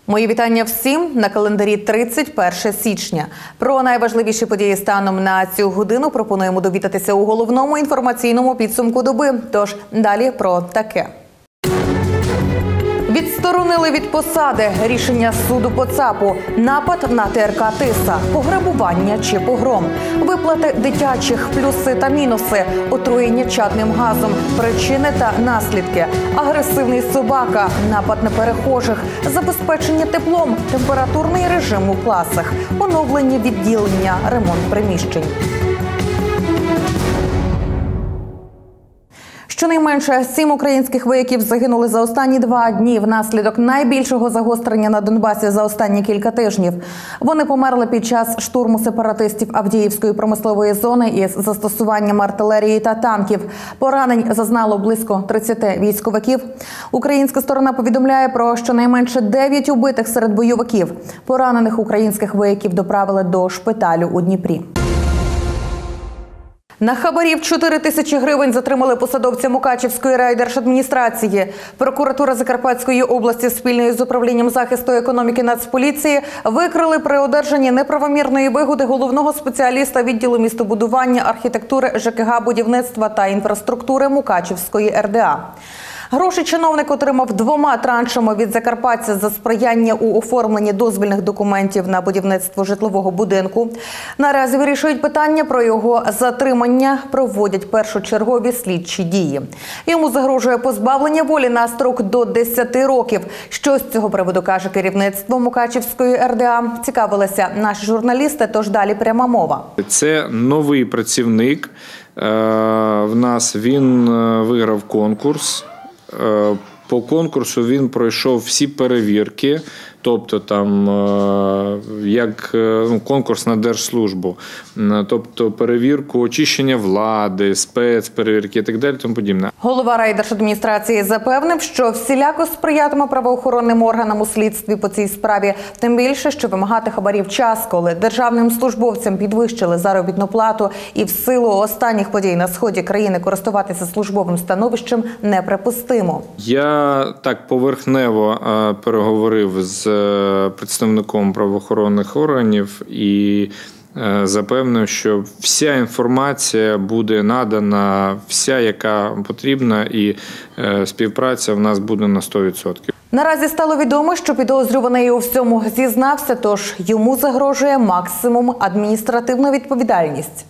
Мої вітання всім на календарі 31 січня. Про найважливіші події станом на цю годину пропонуємо довідатися у головному інформаційному підсумку доби. Тож далі про таке. Відсторонили від посади. Рішення суду по ЦАПу. Напад на ТРК Тиса. Пограбування чи погром. Виплати дитячих, плюси та мінуси. Отруєння чадним газом. Причини та наслідки. Агресивний собака. Напад на перехожих. Забезпечення теплом. Температурний режим у класах. Оновлення відділення. Ремонт приміщень. Щонайменше 7 українських вояків загинули за останні 2 дні внаслідок найбільшого загострення на Донбасі за останні кілька тижнів. Вони померли під час штурму сепаратистів Авдіївської промислової зони із застосуванням артилерії та танків. Поранень зазнало близько 30 військовиків. Українська сторона повідомляє про щонайменше 9 убитих серед бойовиків. Поранених українських вояків доправили до шпиталю у Дніпрі. На хабарів 4 тисячі гривень затримали посадовця Мукачівської райдержадміністрації. Прокуратура Закарпатської області спільно з управлінням захисту економіки Нацполіції викрили при одержанні неправомірної вигоди головного спеціаліста відділу містобудування, архітектури, ЖКГ, будівництва та інфраструктури Мукачівської РДА. Гроші чиновник отримав 2 траншами від закарпатця за сприяння у оформленні дозвільних документів на будівництво житлового будинку. Наразі вирішують питання про його затримання, проводять першочергові слідчі дії. Йому загрожує позбавлення волі на строк до 10 років. Що з цього приводу каже керівництво Мукачівської РДА? Цікавилися наші журналісти, тож далі пряма мова. Це новий працівник. В нас він виграв конкурс. По конкурсу він пройшов всі перевірки, тобто там як конкурс на держслужбу, тобто перевірку очищення влади, спецперевірки і так далі, тому подібне. Голова райдержадміністрації запевнив, що всіляко сприятиме правоохоронним органам у слідстві по цій справі, тим більше, що вимагати хабарів час, коли державним службовцям підвищили заробітну плату і в силу останніх подій на сході країни користуватися службовим становищем неприпустимо. Я так поверхнево переговорив з представником правоохоронних органів і запевнив, що вся інформація буде надана, вся, яка потрібна, і співпраця в нас буде на 100%. Наразі стало відомо, що підозрюваний у всьому зізнався, тож йому загрожує максимум адміністративна відповідальність.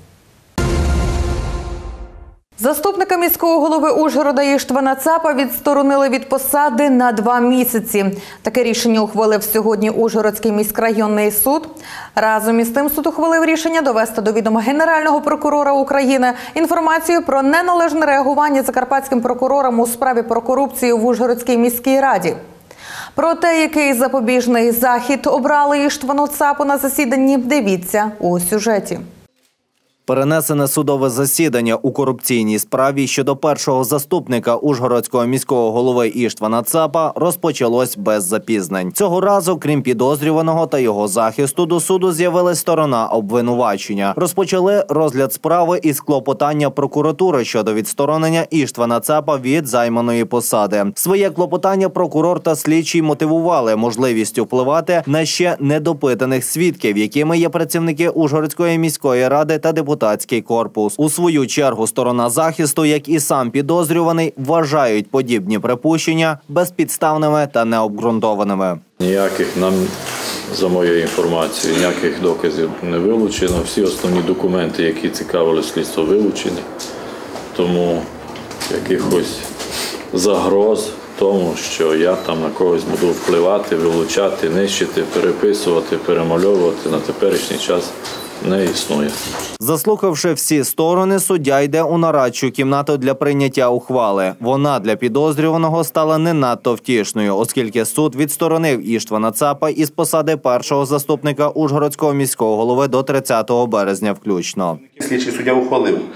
Заступника міського голови Ужгорода Іштвана Цапа відсторонили від посади на 2 місяці. Таке рішення ухвалив сьогодні Ужгородський міськрайонний суд. Разом із тим суд ухвалив рішення довести до відома Генерального прокурора України інформацію про неналежне реагування закарпатським прокурором у справі про корупцію в Ужгородській міській раді. Про те, який запобіжний захід обрали Іштвану Цапу на засіданні, дивіться у сюжеті. Перенесене судове засідання у корупційній справі щодо першого заступника Ужгородського міського голови Іштвана Цапа розпочалось без запізнень. Цього разу, крім підозрюваного та його захисту, до суду з'явилась сторона обвинувачення. Розпочали розгляд справи із клопотання прокуратури щодо відсторонення Іштвана Цапа від займаної посади. Своє клопотання прокурор та слідчий мотивували можливістю впливати на ще недопитаних свідків, якими є працівники Ужгородської міської ради та депутатський корпус. У свою чергу сторона захисту, як і сам підозрюваний, вважають подібні припущення безпідставними та необґрунтованими. Ніяких нам, за моєю інформацією, ніяких доказів не вилучено. Всі основні документи, які цікавили слідство, вилучені. Тому якихось загроз тому, що я там на когось буду впливати, вилучати, нищити, переписувати, перемальовувати, на теперішній час не існує. Заслухавши всі сторони, суддя йде у нарадчу кімнату для прийняття ухвали. Вона для підозрюваного стала не надто втішною, оскільки суд відсторонив Іштвана Цапа із посади першого заступника Ужгородського міського голови до 30 березня включно. Слідчий суддя ухвалив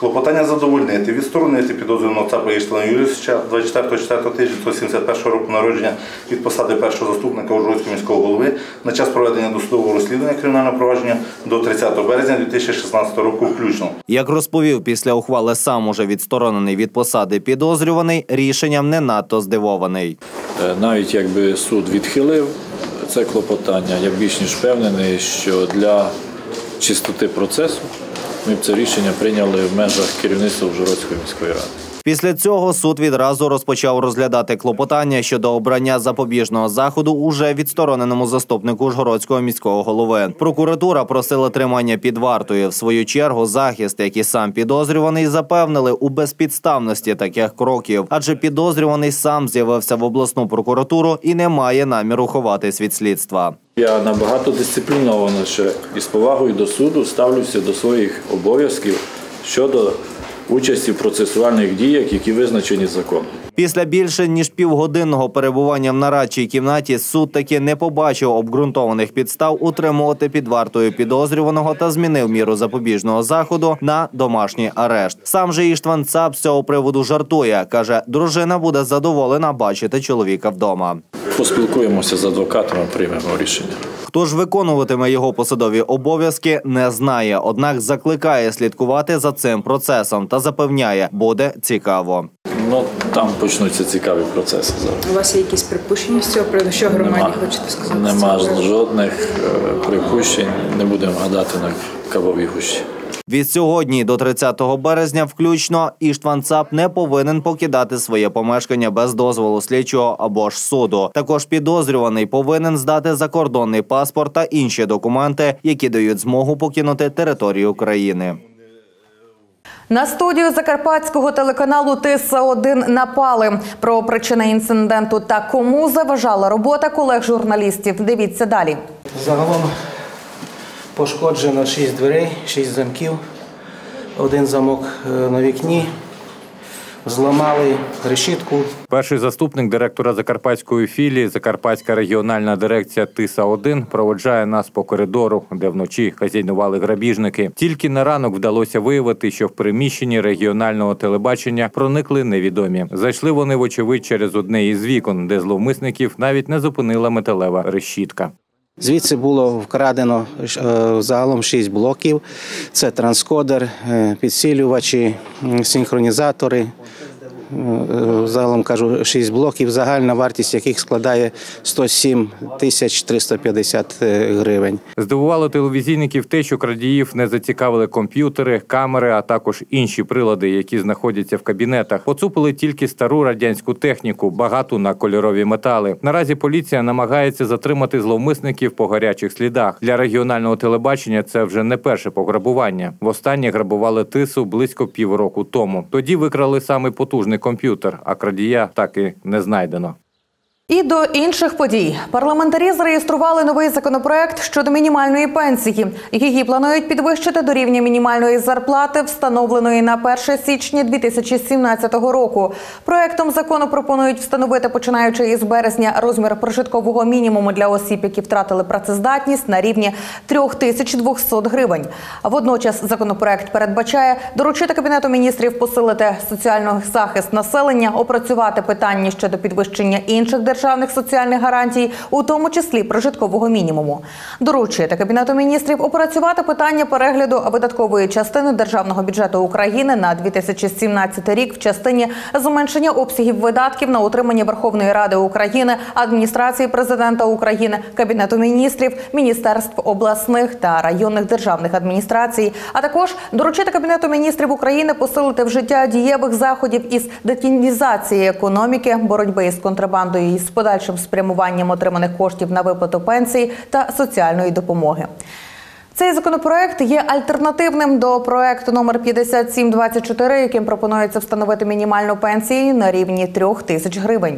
Клопотання задовольнити, відсторонити підозрюваного Цапа Іштвана Юрійовича 24.04.1971 року народження від посади першого заступника Ужгородського міського голови на час проведення досудового розслідування кримінального провадження до 30 березня 2016 року включно. Як розповів після ухвали сам уже відсторонений від посади підозрюваний, рішенням не надто здивований. Навіть якби суд відхилив це клопотання, я більш ніж впевнений, що для чистоти процесу ми б це рішення прийняли в межах керівництва Ужгородської міської ради. Після цього суд відразу розпочав розглядати клопотання щодо обрання запобіжного заходу уже відстороненому заступнику Ужгородського міського голови. Прокуратура просила тримання під вартою. В свою чергу захист, як і сам підозрюваний, запевнили у безпідставності таких кроків, адже підозрюваний сам з'явився в обласну прокуратуру і не має наміру ховатись від слідства. Я набагато дисципліновано ще і з повагою до суду ставлюся до своїх обов'язків щодо участі в процесуальних діях, які визначені законом. Після більше ніж півгодинного перебування в нарадчій кімнаті суд таки не побачив обґрунтованих підстав утримувати під вартою підозрюваного та змінив міру запобіжного заходу на домашній арешт. Сам же Іштван Цап з цього приводу жартує. Каже, дружина буде задоволена бачити чоловіка вдома. Поспілкуємося з адвокатами, приймемо рішення. Хто ж виконуватиме його посадові обов'язки, не знає. Однак закликає слідкувати за цим процесом та запевняє, буде цікаво. Там почнуться цікаві процеси зараз. У вас є якісь припущення з цього приводу? Що громаді хочете сказати? Нема жодних припущень, не будемо гадати на кавовій гущі. Від сьогодні до 30 березня включно Іштван Цап не повинен покидати своє помешкання без дозволу слідчого або ж суду. Також підозрюваний повинен здати закордонний паспорт та інші документи, які дають змогу покинути територію України. На студію закарпатського телеканалу «Тиса-1» напали. Про причини інциденту та кому заважала робота колег-журналістів. Дивіться далі. Загалом пошкоджено 6 дверей, 6 замків, один замок на вікні, зламали решітку. Перший заступник директора Закарпатської філії Закарпатська регіональна дирекція «Тиса-1» проводжає нас по коридору, де вночі хазяйнували грабіжники. Тільки на ранок вдалося виявити, що в приміщенні регіонального телебачення проникли невідомі. Зайшли вони, вочевидь, через одне із вікон, де зловмисників навіть не зупинила металева решітка. Звідси було вкрадено загалом 6 блоків. Це транскодер, підсилювачі, синхронізатори. Загалом, кажу, 6 блоків, загальна вартість яких складає 107 350 гривень. Здивувало телевізійників те, що крадіїв не зацікавили комп'ютери, камери, а також інші прилади, які знаходяться в кабінетах. Поцупили тільки стару радянську техніку, багату на кольорові метали. Наразі поліція намагається затримати зловмисників по гарячих слідах. Для регіонального телебачення це вже не перше пограбування. Востаннє грабували Тису близько півроку тому. Тоді викрали самий потужний комп'ютер, а крадія так і не знайдено. І до інших подій. Парламентарі зареєстрували новий законопроект щодо мінімальної пенсії. Її планують підвищити до рівня мінімальної зарплати, встановленої на 1 січня 2017 року. Проектом закону пропонують встановити, починаючи із березня, розмір прожиткового мінімуму для осіб, які втратили працездатність, на рівні 3200 гривень. Водночас законопроект передбачає доручити Кабінету міністрів посилити соціальний захист населення, опрацювати питання щодо підвищення інших державних соціальних гарантій, у тому числі прожиткового мінімуму. Доручити Кабінету міністрів опрацювати питання перегляду видаткової частини Державного бюджету України на 2017 рік в частині зменшення обсягів видатків на утримання Верховної Ради України, Адміністрації Президента України, Кабінету міністрів, Міністерств обласних та районних державних адміністрацій, а також доручити Кабінету міністрів України посилити вжиття дієвих заходів із детінізації економіки, боротьби із контрабандою і з подальшим спрямуванням отриманих коштів на виплату пенсій та соціальної допомоги. Цей законопроект є альтернативним до проекту номер 5724, яким пропонується встановити мінімальну пенсію на рівні 3000 гривень.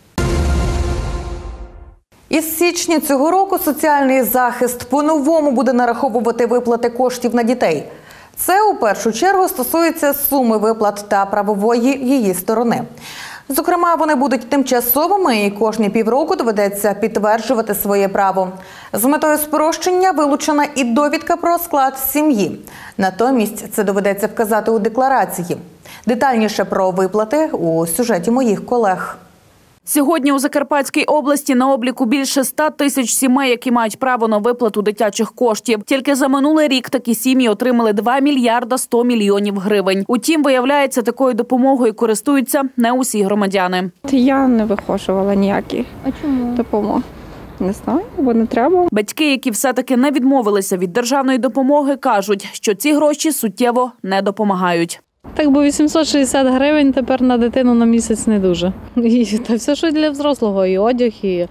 Із січня цього року соціальний захист по-новому буде нараховувати виплати коштів на дітей. Це у першу чергу стосується суми виплат та правової її сторони. Зокрема, вони будуть тимчасовими і кожні півроку доведеться підтверджувати своє право. З метою спрощення вилучена і довідка про склад сім'ї. Натомість це доведеться вказати у декларації. Детальніше про виплати у сюжеті моїх колег. Сьогодні у Закарпатській області на обліку більше 100 тисяч сімей, які мають право на виплату дитячих коштів. Тільки за минулий рік такі сім'ї отримали 2 мільярда 100 мільйонів гривень. Утім, виявляється, такою допомогою користуються не усі громадяни. Я не вихошувала ніякі допомоги. Не знаю, бо не треба. Батьки, які все-таки не відмовилися від державної допомоги, кажуть, що ці гроші суттєво не допомагають. Так, бо 860 гривень тепер на дитину на місяць не дуже. Та все, що для взрослого, і одяг, і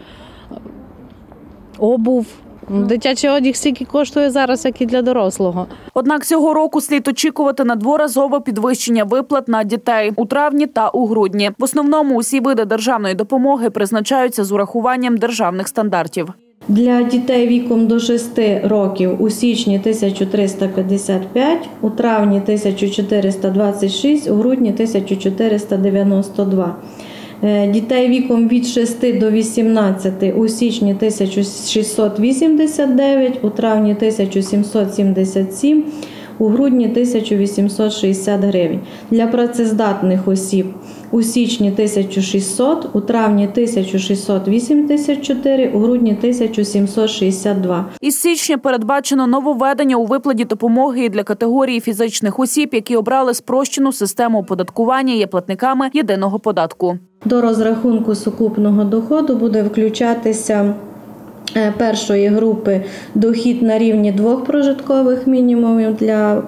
обув. Дитячий одяг стільки коштує зараз, як і для дорослого. Однак цього року слід очікувати на дворазове підвищення виплат на дітей – у травні та у грудні. В основному усі види державної допомоги призначаються з урахуванням державних стандартів. Для дітей віком до 6 років у січні 1355, у травні 1426, у грудні 1492. Дітей віком від 6 до 18 у січні 1689, у травні 1777, у грудні 1860 гривень. Для працездатних осіб у січні 1600, у травні 1684, у грудні 1762. Із січня передбачено нововведення у виплаті допомоги і для категорії фізичних осіб, які обрали спрощену систему оподаткування і є платниками єдиного податку. До розрахунку сукупного доходу буде включатися першої групи дохід на рівні 2 прожиткових мінімумів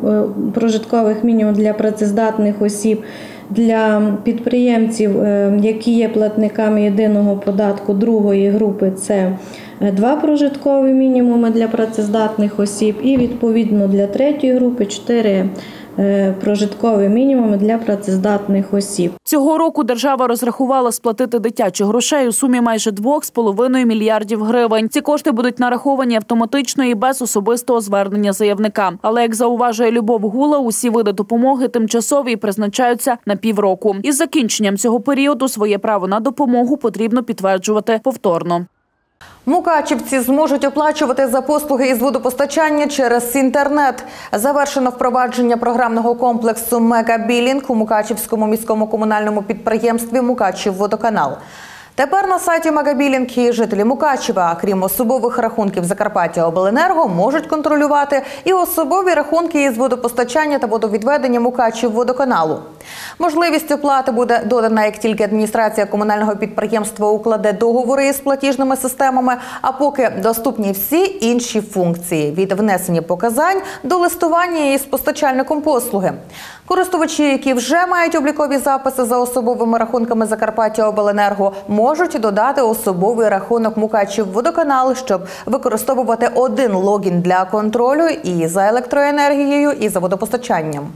для працездатних осіб, для підприємців, які є платниками єдиного податку другої групи, це 2 прожиткові мінімуми для працездатних осіб і відповідно для третьої групи 4 прожиткові мінімуми для працездатних осіб. Цього року держава розрахувала сплатити дитячих грошей у сумі майже 2,5 мільярдів гривень. Ці кошти будуть нараховані автоматично і без особистого звернення заявника. Але, як зауважує Любов Гула, усі види допомоги тимчасові і призначаються на півроку. Із закінченням цього періоду своє право на допомогу потрібно підтверджувати повторно. Мукачівці зможуть оплачувати за послуги із водопостачання через інтернет. Завершено впровадження програмного комплексу «Мегабілінг» у Мукачівському міському комунальному підприємстві «Мукачівводоканал». Тепер на сайті «Мегабілінг» і жителі Мукачева, крім особових рахунків Закарпаттяобленерго, можуть контролювати і особові рахунки із водопостачання та водовідведення Мукачівводоканалу. Можливість оплати буде додана, як тільки адміністрація комунального підприємства укладе договори із платіжними системами, а поки доступні всі інші функції – від внесення показань до листування із постачальником послуги. Користувачі, які вже мають облікові записи за особовими рахунками Закарпаттяобленерго, можуть додати особовий рахунок Мукачівводоканал, щоб використовувати один логін для контролю і за електроенергією, і за водопостачанням.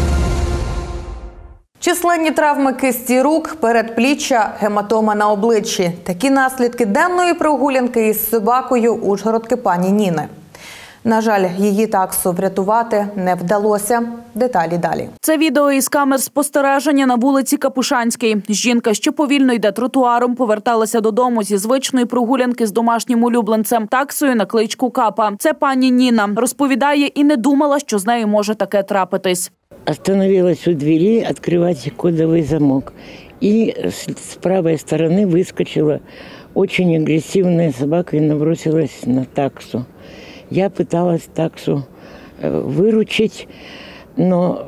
Численні травми кисті рук, передпліччя, гематома на обличчі. Такі наслідки денної прогулянки із собакою ужгородки пані Ніни. На жаль, її таксу врятувати не вдалося. Деталі далі. Це відео із камер спостереження на вулиці Капушанській. Жінка, що повільно йде тротуаром, поверталася додому зі звичної прогулянки з домашнім улюбленцем – таксою на кличку Капа. Це пані Ніна. Розповідає, і не думала, що з нею може таке трапитись. Остановилась у двери открывать кодовый замок. И с правой стороны выскочила очень агрессивная собака и набросилась на таксу. Я пыталась таксу выручить, но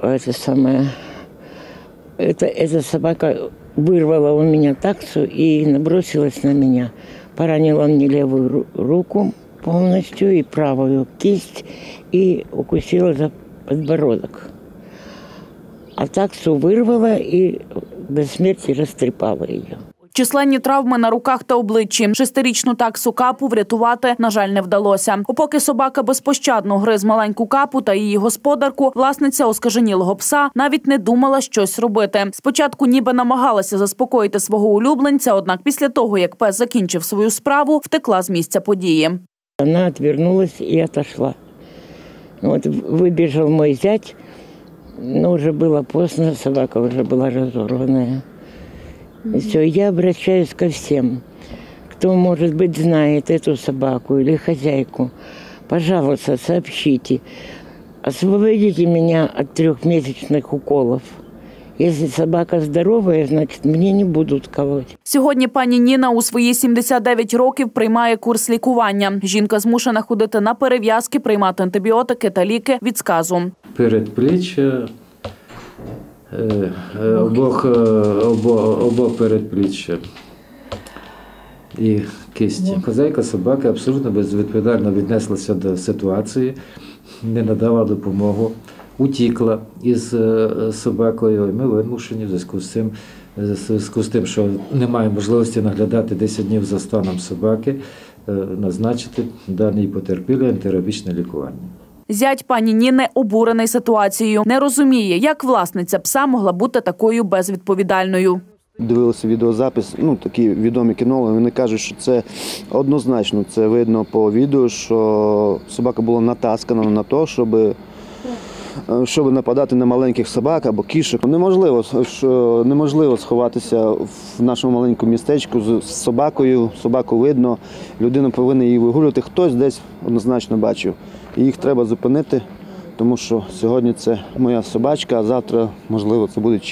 эта собака вырвала у меня таксу и набросилась на меня. Поранила мне левую руку полностью и правую кисть и укусила за подбородок. А таксу вирвала і до смерті розтріпала її. Численні травми на руках та обличчі. 6-річну таксу Капу врятувати, на жаль, не вдалося. Поки собака безпощадно гриз маленьку Капу та її господарку, власниця оскаженілого пса навіть не думала щось робити. Спочатку ніби намагалася заспокоїти свого улюбленця, однак після того, як пес закінчив свою справу, втекла з місця події. Вона відвернулася і відійшла. Вибіжав мій зять, но уже было поздно, собака уже была разорванная. Все, я обращаюсь ко всем, кто, может быть, знает эту собаку или хозяйку. Пожалуйста, сообщите. Освободите меня от 3-месячных уколов. Если собака здоровая, значит, мне не будут колоть. Сьогодні пані Ніна у свої 79 років приймає курс лікування. Жінка змушена ходити на перев'язки, приймати антибіотики та ліки від сказу. Передпліччя, обох передпліччя і кисті. Хазяйка собаки абсолютно безвідповідально віднеслася до ситуації, не надала допомогу, утікла із собакою. І ми вимушені в зв'язку з тим, що немає можливості наглядати 10 днів за станом собаки, назначити даній потерпілій антирабічне лікування. Зять пані Ніни обурений ситуацією. Не розуміє, як власниця пса могла бути такою безвідповідальною. Дивилися відеозапис, такі відомі кінологи, вони кажуть, що це однозначно, це видно по відео, що собака була натаскана на те, щоб нападати на маленьких собак або кішок. Неможливо сховатися в нашому маленькому містечку з собакою, собаку видно, людина повинна її вигулювати, хтось десь однозначно бачив. І їх треба зупинити, тому що сьогодні це моя собачка, а завтра, можливо, це буде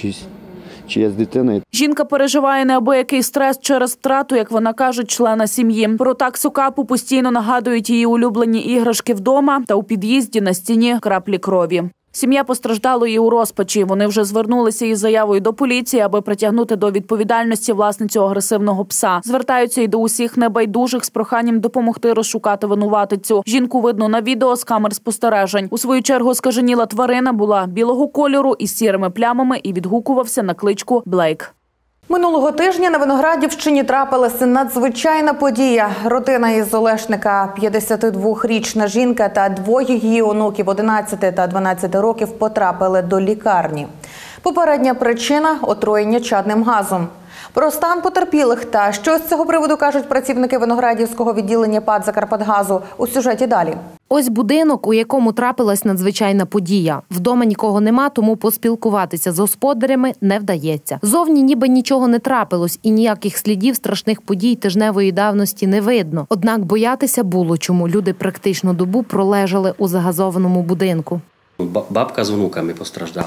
чиясь дитина. Жінка переживає неабиякий стрес через втрату, як вона каже, члена сім'ї. Про таксу Капу постійно нагадують її улюблені іграшки вдома та у під'їзді на стіні краплі крові. Сім'я постраждалої у розпачі. Вони вже звернулися із заявою до поліції, аби притягнути до відповідальності власницю агресивного пса. Звертаються й до усіх небайдужих з проханням допомогти розшукати винуватицю. Жінку видно на відео з камер спостережень. У свою чергу скаженіла тварина була білого кольору із сірими плямами і відгукувався на кличку Блейк. Минулого тижня на Виноградівщині трапилася надзвичайна подія. Родина із Олешника, 52-річна жінка та двоє її онуків 11 та 12 років потрапили до лікарні. Попередня причина – отруєння чадним газом. Про стан потерпілих та що з цього приводу кажуть працівники Виноградівського відділення ПАТ «Закарпатгазу» у сюжеті далі. Ось будинок, у якому трапилась надзвичайна подія. Вдома нікого нема, тому поспілкуватися з господарями не вдається. Зовні ніби нічого не трапилось і ніяких слідів страшних подій тижневої давності не видно. Однак боятися було, чому люди практично добу пролежали у загазованому будинку. Бабка з онуками постраждали.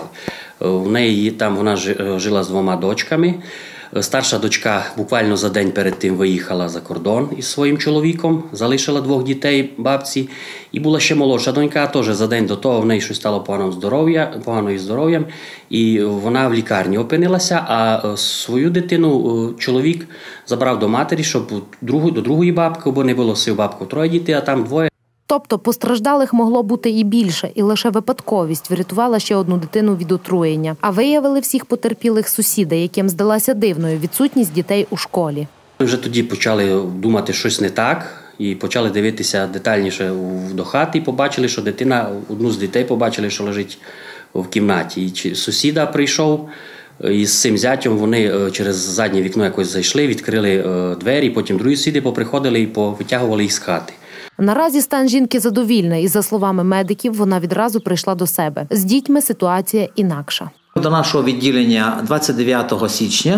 У неї там вона жила з 2 дочками. Старша дочка буквально за день перед тим виїхала за кордон із своїм чоловіком, залишила 2 дітей бабці. І була ще молодша донька, теж за день до того в неї щось стало поганою здоров'ям, і вона в лікарні опинилася, а свою дитину чоловік забрав до матері, щоб до другої бабки, бо не було сил бабки 3 дітей, а там 2. Тобто постраждалих могло бути і більше, і лише випадковість врятувала ще одну дитину від отруєння. А виявили всіх потерпілих сусіди, яким здалася дивною відсутність дітей у школі. Ми вже тоді почали думати, щось не так, і почали дивитися детальніше до хати, і побачили, що дитина, одну з дітей побачили, що лежить в кімнаті. І сусіда прийшов, і з цим зятем вони через заднє вікно якось зайшли, відкрили двері, потім другі сусіди поприходили і повитягували їх з хати. Наразі стан жінки задовільний, і за словами медиків, вона відразу прийшла до себе. З дітьми ситуація інакша. До нашого відділення 29 січня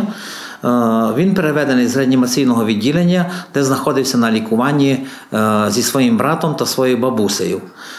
він переведений з реанімаційного відділення, де знаходився на лікуванні зі своїм братом та своєю бабусею.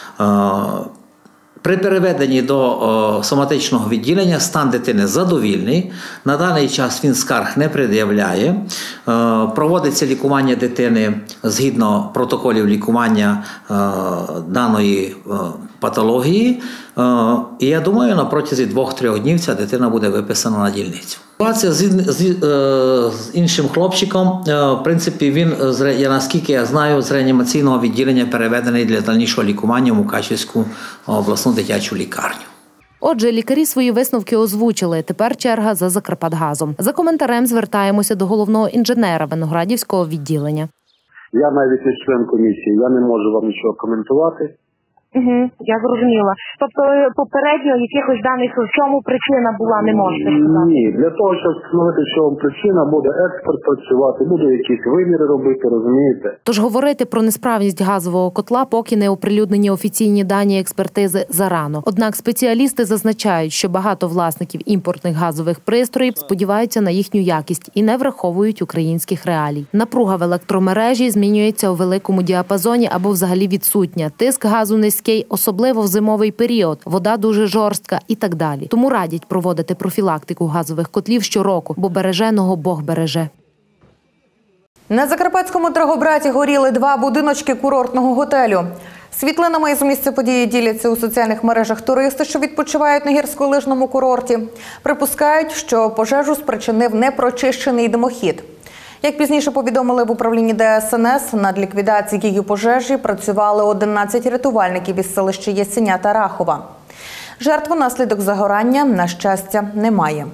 При переведенні до соматичного відділення стан дитини задовільний. На даний час він скарг не пред'являє. Проводиться лікування дитини згідно протоколів лікування даної патології. І я думаю, на протязі 2-3 днів ця дитина буде виписана на дільницю. Ситуація з іншим хлопчиком, в принципі, він, наскільки я знаю, з реанімаційного відділення переведений для дальнішого лікування в Мукачівську обласну дитячу лікарню. Отже, лікарі свої висновки озвучили. Тепер черга за Закарпатгазом. За коментарем звертаємося до головного інженера Виноградівського відділення. Я навіть не член комісії, я не можу вам нічого коментувати. Я зрозуміла. Тобто попередньо якихось даних, в чому причина була, не можете сказати? Ні, для того, щоб встановити, в чому причина, буде експерт працювати, буде якісь виміри робити, розумієте? Тож говорити про несправність газового котла, поки не оприлюднені офіційні дані експертизи, зарано. Однак спеціалісти зазначають, що багато власників імпортних газових пристроїв сподіваються на їхню якість і не враховують українських реалій. Напруга в електромережі змінюється у великому діапазоні або взагалі відсутня. Тиск газу низький, особливо в зимовий період. Вода дуже жорстка і так далі. Тому радять проводити профілактику газових котлів щороку, бо береженого Бог береже. На Закарпатському Драгобраті горіли 2 будиночки курортного готелю. Світлинами із місця події діляться у соціальних мережах туристи, що відпочивають на гірськолижному курорті. Припускають, що пожежу спричинив непрочищений димохід. Як пізніше повідомили в управлінні ДСНС, над ліквідацією пожежі працювали 11 рятувальників із селища Ясеня та Рахова. Жертв внаслідок загорання, на щастя, немає.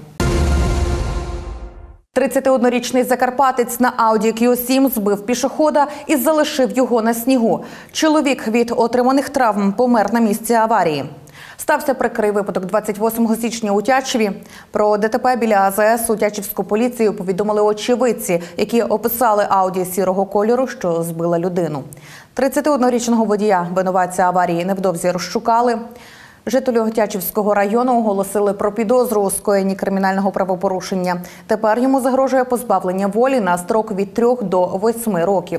31-річний закарпатець на Audi Q7 збив пішохода і залишив його на снігу. Чоловік від отриманих травм помер на місці аварії. Стався прикрий випадок 28 січня у Тячеві. Про ДТП біля АЗС у Тячівську поліцію повідомили очевидці, які описали Ауді сірого кольору, що збила людину. 31-річного водія, винуватця аварії, невдовзі розшукали. Жителю Тячівського району оголосили про підозру у скоєнні кримінального правопорушення. Тепер йому загрожує позбавлення волі на строк від 3 до 8 років.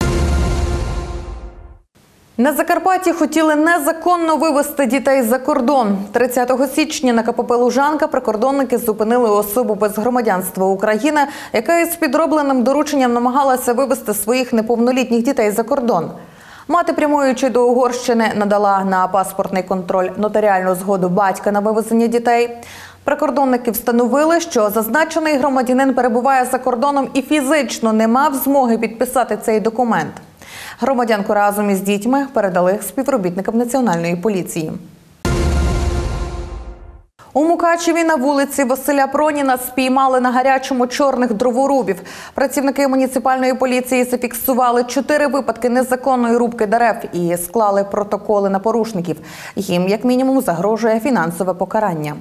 На Закарпатті хотіли незаконно вивезти дітей за кордон. 30 січня на КПП «Лужанка» прикордонники зупинили особу без громадянства України, яка із підробленим дорученням намагалася вивезти своїх неповнолітніх дітей за кордон. Мати, прямуючи до Угорщини, надала на паспортний контроль нотаріальну згоду батька на вивезення дітей. Прикордонники встановили, що зазначений громадянин перебуває за кордоном і фізично не мав змоги підписати цей документ. Громадянку разом із дітьми передали співробітникам Національної поліції. У Мукачеві на вулиці Василя Проніна спіймали на гарячому чорних дроворубів. Працівники муніципальної поліції зафіксували 4 випадки незаконної рубки дерев і склали протоколи на порушників. Їм, як мінімум, загрожує фінансове покарання.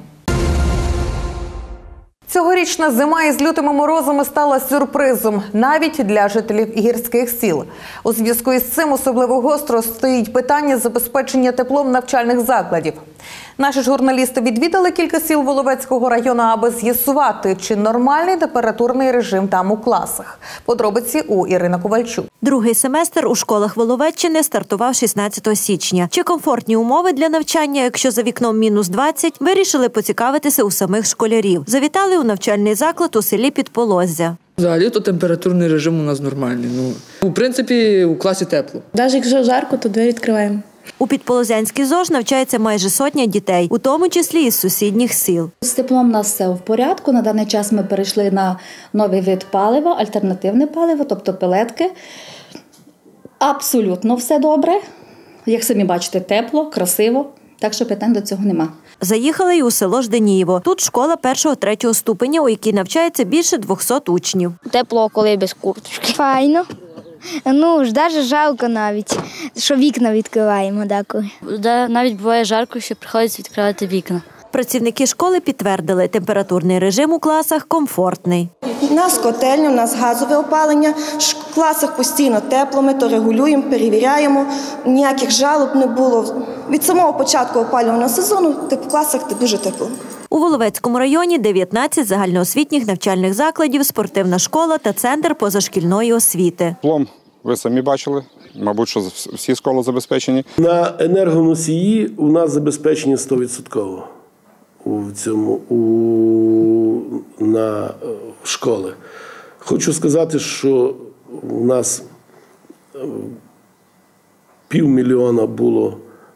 Цьогорічна зима із лютими морозами стала сюрпризом навіть для жителів гірських сіл. У зв'язку із цим особливо гостро стоїть питання забезпечення теплом навчальних закладів. Наші журналісти відвідали кілька сіл Воловецького району, аби з'ясувати, чи нормальний температурний режим там у класах. Подробиці у Ірини Ковальчук. Другий семестр у школах Воловеччини стартував 16 січня. Чи комфортні умови для навчання, якщо за вікном мінус 20, вирішили поцікавитися у самих школярів. Завітали у навчальний заклад у селі Підполоззя. Взагалі-то температурний режим у нас нормальний. В принципі, у класі тепло. Навіть якщо жарко, то двері відкриваємо. У Підполозянській ЗОЖ навчається майже 100 дітей, у тому числі із сусідніх сіл. З теплом у нас все в порядку. На даний час ми перейшли на новий вид палива, альтернативне паливо, тобто пелетки. Абсолютно все добре. Як самі бачите, тепло, красиво, так що питань до цього нема. Заїхали й у село Жденієво. Тут школа 1-3 ступеня, у якій навчається більше 200 учнів. Тепло, коли без курточки. Файно. Навіть жалко навіть, що вікна відкриваємо деколи. Навіть буває жарко, що приходиться відкривати вікна. Працівники школи підтвердили, температурний режим у класах комфортний. У нас котельня, у нас газове опалення, в класах постійно тепло, ми то регулюємо, перевіряємо, ніяких жалоб не було. Від самого початку опалювального сезону в класах дуже тепло. У Воловецькому районі 19 загальноосвітніх навчальних закладів, спортивна школа та центр позашкільної освіти. Плом ви самі бачили, мабуть, що всі школи забезпечені. На енергоносії у нас забезпечені 100% на школи. Хочу сказати, що у нас 500 000 було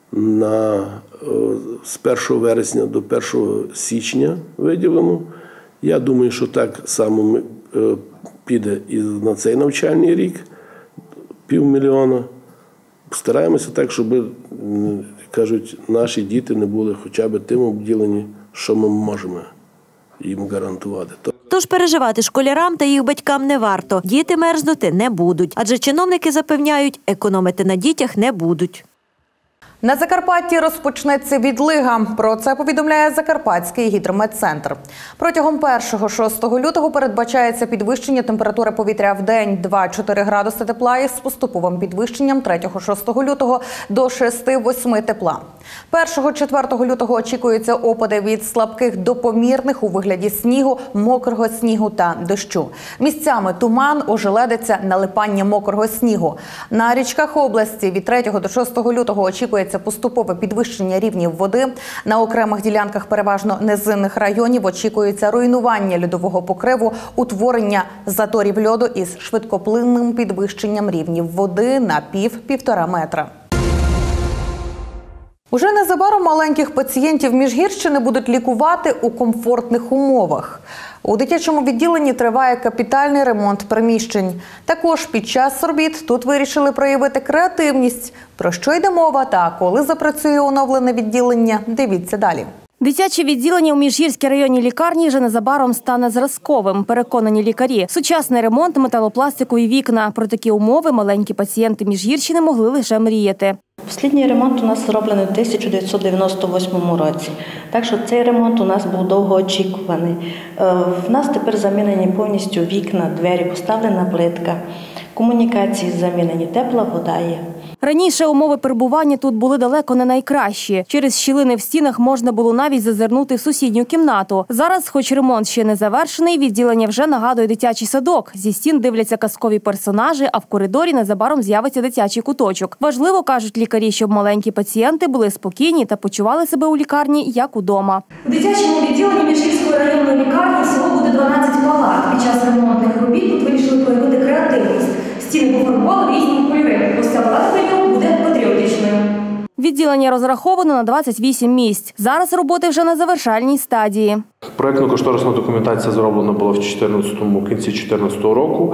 з 1 вересня до 1 січня виділено. Я думаю, що так само піде і на цей навчальний рік. 500 000. Стараємося так, щоб, кажуть, наші діти не були хоча б тим обділені, що ми можемо їм гарантувати. Тож переживати школярам та їх батькам не варто. Діти мерзнути не будуть. Адже чиновники запевняють, економити на дітях не будуть. На Закарпатті розпочнеться відлига. Про це повідомляє Закарпатський гідрометцентр. Протягом 1-6 лютого передбачається підвищення температури повітря в день 2-4 градуси тепла із поступовим підвищенням 3-6 лютого до 6-8 тепла. 1-4 лютого очікуються опади від слабких до помірних у вигляді снігу, мокрого снігу та дощу. Місцями туман, ожеледиця, налипання мокрого снігу. На річках області від 3 до 6 лютого очікується поступове підвищення рівнів води. На окремих ділянках переважно низинних районів очікується руйнування льодового покриву, утворення заторів льоду із швидкоплинним підвищенням рівнів води на 1,5–1,5 метра. Уже незабаром маленьких пацієнтів Міжгірщини будуть лікувати у комфортних умовах. У дитячому відділенні триває капітальний ремонт приміщень. Також під час робіт тут вирішили проявити креативність. Про що йде мова та коли запрацює оновлене відділення – дивіться далі. Дитяче відділення у Міжгірській районній лікарні вже незабаром стане зразковим, переконані лікарі. Сучасний ремонт, металопластикові вікна. Про такі умови маленькі пацієнти Міжгірщини могли лише мріяти. Останній ремонт у нас зроблений у 1998 році, так що цей ремонт у нас був довгоочікуваний. В нас тепер замінені повністю вікна, двері, поставлена плитка, комунікації замінені, тепла вода є. Раніше умови перебування тут були далеко не найкращі. Через щілини в стінах можна було навіть зазирнути в сусідню кімнату. Зараз, хоч ремонт ще не завершений, відділення вже нагадує дитячий садок. Зі стін дивляться казкові персонажі, а в коридорі незабаром з'явиться дитячий куточок. Важливо, кажуть лікарі, щоб маленькі пацієнти були спокійні та почували себе у лікарні, як удома. У дитячому відділенні Міжгірської районної лікарні всього буде 12 палат. Під час ремонтних робіт тут вирішили проявити креативність. Стіни пофарбували в різні кольори. Ось ця палата буде патріотичною. Відділення розраховано на 28 місць. Зараз роботи вже на завершальній стадії. Проєктно-кошторисна документація зроблена була в кінці 2014 року.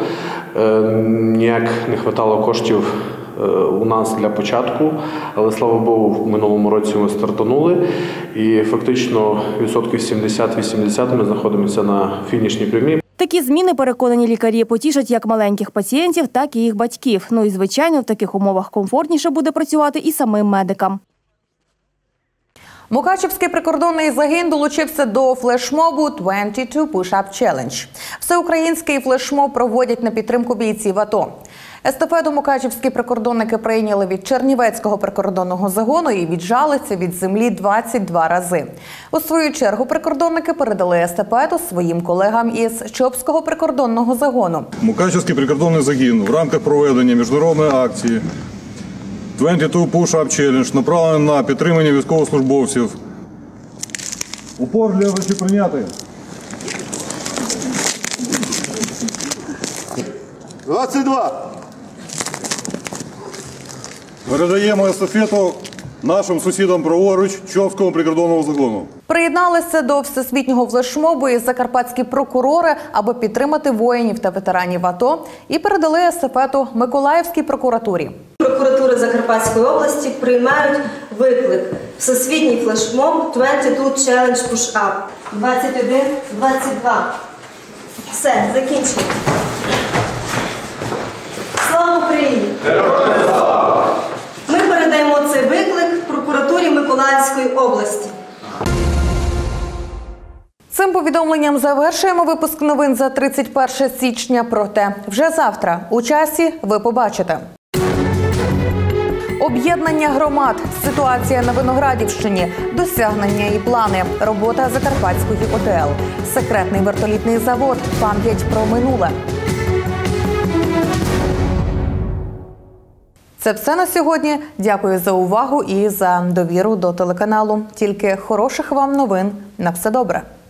Ніяк не вистачало коштів у нас для початку, але, слава Богу, в минулому році ми стартанули і фактично 70-80% ми знаходимося на фінішній прямій. Такі зміни, переконані лікарі, потішать як маленьких пацієнтів, так і їх батьків. Ну і, звичайно, в таких умовах комфортніше буде працювати і самим медикам. Мукачівський прикордонний загін долучився до флешмобу «22 Push-Up Challenge». Всеукраїнський флешмоб проводять на підтримку бійців АТО. Естафету мукачівські прикордонники прийняли від Чернівецького прикордонного загону і віджалися від землі 22 рази. У свою чергу прикордонники передали естафету своїм колегам із Чопського прикордонного загону. Мукачівський прикордонний загін в рамках проведення міжнародної акції «22 Push-Up Challenge» направлений на підтримання військовослужбовців. Упор лежачи прийняти. 22. Передаємо естафету нашим сусідам праворуч Чопського прикордонного загону. Приєдналися до всесвітнього флешмобу і закарпатські прокурори, аби підтримати воїнів та ветеранів АТО, і передали естафету Миколаївській прокуратурі. Прокуратури Закарпатської області приймають виклик всесвітній флешмоб «22 Challenge Push-Up» 21-22. Все, закінчено. Слава Україні! Ми передаємо цей виклик прокуратурі Миколаївської області. Цим повідомленням завершуємо випуск новин за 31 січня. Проте вже завтра у часі ви побачите. Об'єднання громад, ситуація на Виноградівщині, досягнення і плани, робота Закарпатської ОТЛ, секретний вертолітний завод, пам'ять про минуле. Це все на сьогодні. Дякую за увагу і за довіру до телеканалу. Тільки хороших вам новин. На все добре.